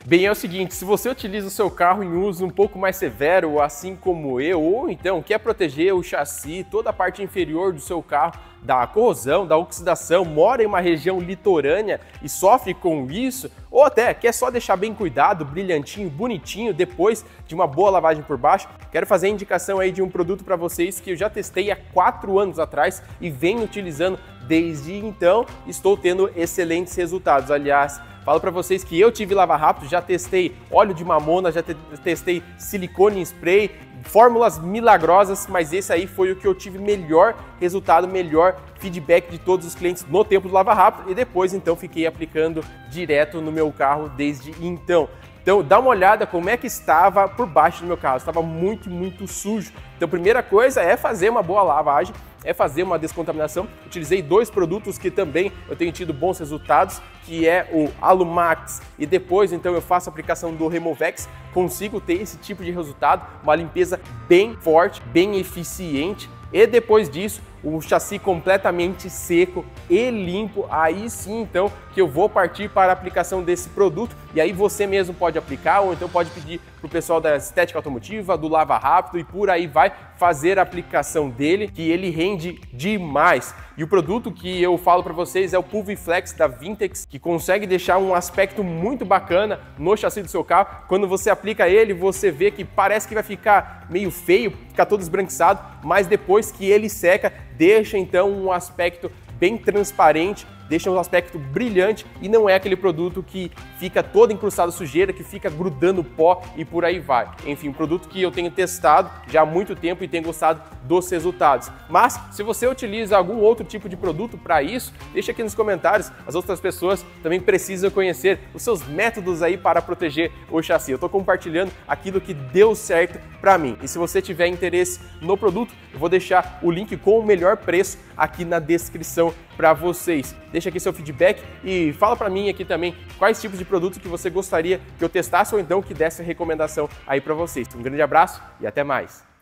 Bem, é o seguinte, se você utiliza o seu carro em uso um pouco mais severo, assim como eu, ou então quer proteger o chassi, toda a parte inferior do seu carro da corrosão, da oxidação, mora em uma região litorânea e sofre com isso, ou até quer só deixar bem cuidado, brilhantinho, bonitinho, depois de uma boa lavagem por baixo, quero fazer a indicação aí de um produto para vocês que eu já testei há 4 anos atrás e venho utilizando desde então, estou tendo excelentes resultados. Aliás, falo para vocês que eu tive lava rápido, já testei óleo de mamona, já testei silicone em spray, fórmulas milagrosas, mas esse aí foi o que eu tive melhor resultado, melhor feedback de todos os clientes no tempo do lava rápido e depois então fiquei aplicando direto no meu carro desde então. Então dá uma olhada como é que estava por baixo do meu carro, estava muito sujo. Então primeira coisa é fazer uma boa lavagem, é fazer uma descontaminação. Utilizei 2 produtos que também eu tenho tido bons resultados, que é o Alumax e depois então eu faço a aplicação do Removex, consigo ter esse tipo de resultado, uma limpeza bem forte, bem eficiente. E depois disso, o chassi completamente seco e limpo, aí sim então que eu vou partir para a aplicação desse produto e aí você mesmo pode aplicar ou então pode pedir para o pessoal da estética automotiva, do lava rápido e por aí vai fazer a aplicação dele, que ele rende demais. E o produto que eu falo para vocês é o Pulviflex da Vintex, que consegue deixar um aspecto muito bacana no chassi do seu carro. Quando você aplica ele, você vê que parece que vai ficar meio feio, ficar todo esbranquiçado, mas depois que ele seca, deixa então um aspecto bem transparente, deixa um aspecto brilhante e não é aquele produto que fica todo incrustado sujeira, que fica grudando pó e por aí vai. Enfim, um produto que eu tenho testado já há muito tempo e tenho gostado dos resultados. Mas se você utiliza algum outro tipo de produto para isso, deixa aqui nos comentários, as outras pessoas também precisam conhecer os seus métodos aí para proteger o chassi. Eu estou compartilhando aquilo que deu certo para mim. E se você tiver interesse no produto, eu vou deixar o link com o melhor preço aqui na descrição para vocês. Deixa aqui seu feedback e fala para mim aqui também quais tipos de produtos que você gostaria que eu testasse ou então que desse recomendação aí para vocês. Um grande abraço e até mais!